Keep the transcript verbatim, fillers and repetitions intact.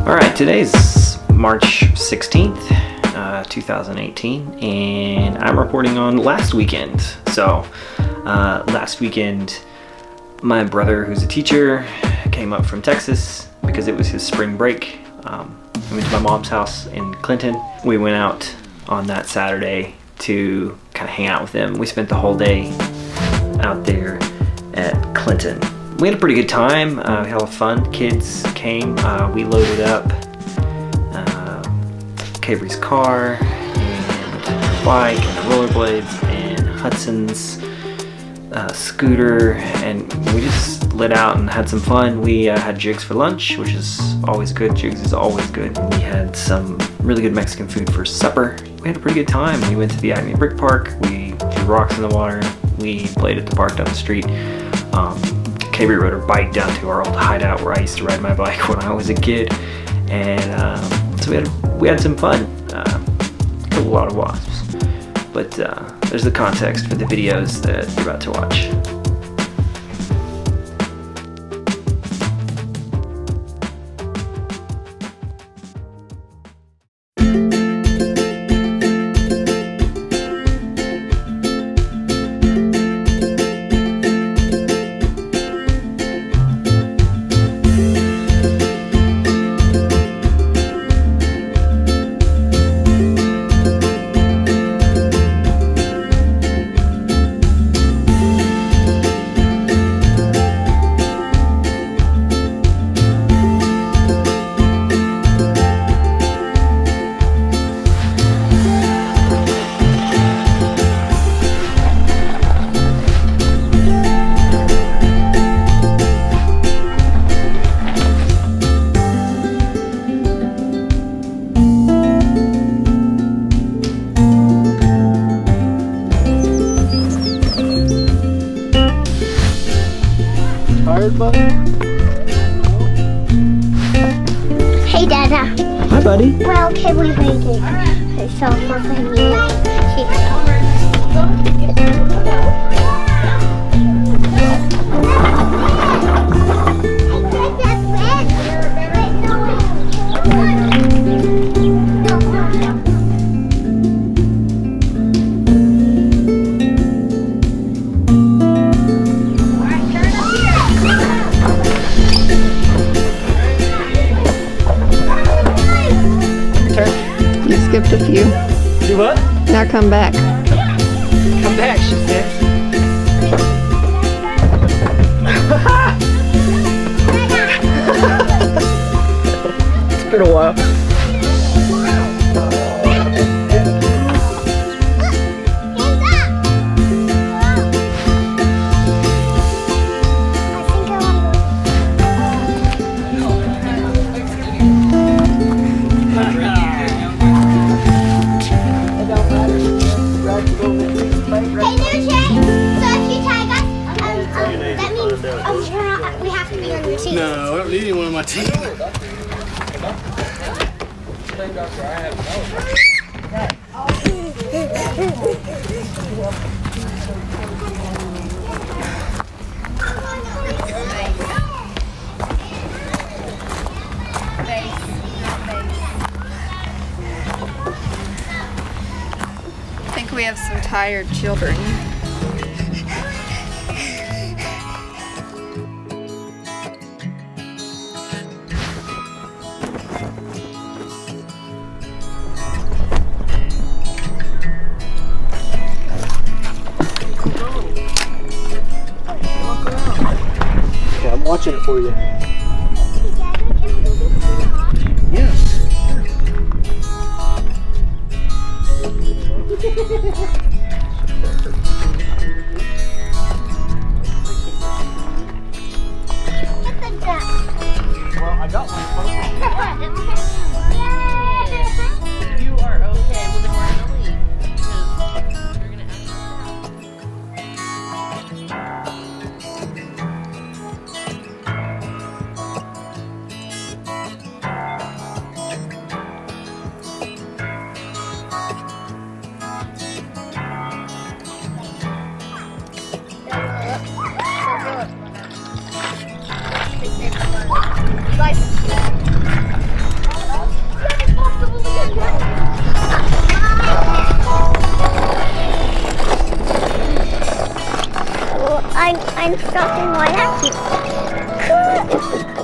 Alright, today's March sixteenth, uh, two thousand eighteen, and I'm reporting on last weekend. So, uh, last weekend, my brother, who's a teacher, came up from Texas because it was his spring break. Um, we went to my mom's house in Clinton. We went out on that Saturday to kind of hang out with them. We spent the whole day out there at Clinton. We had a pretty good time. Uh, we had a lot of fun. Kids came. Uh, we loaded up uh, Cabry's car and her bike and the rollerblades and Hudson's uh, scooter, and we just lit out and had some fun. We uh, had Jigs for lunch, which is always good. Jigs is always good. We had some really good Mexican food for supper. We had a pretty good time. We went to the Acme Brick Park. We threw rocks in the water. We played at the park down the street. Um, Cabry rode her bike down to our old hideout where I used to ride my bike when I was a kid, and um, so we had we had some fun. Uh, killed a lot of wasps, but uh, there's the context for the videos that you're about to watch. Hey, Dada. Hi, buddy. Well, can we wait it? So, for me, skipped a few. Do what? Now come back. Come back, she said. It's been a while. No, I don't need anyone on my team. I think we have some tired children. I'm watching it for you. Yes. Well, I got one. You are okay. Well, then we're gonna leave because you're gonna ask Like Well, I'm, I'm stuck in my axis.